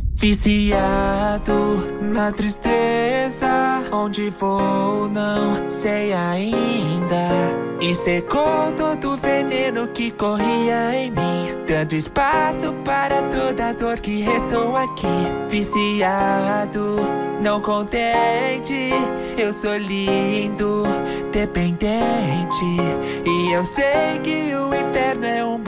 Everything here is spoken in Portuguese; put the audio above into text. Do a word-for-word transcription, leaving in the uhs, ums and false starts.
Viciado na tristeza, onde vou não sei ainda. E secou todo o veneno que corria em mim, dando espaço para toda a dor que restou aqui. Viciado, não contente, eu sou lindo, dependente. E eu sei que o inferno é um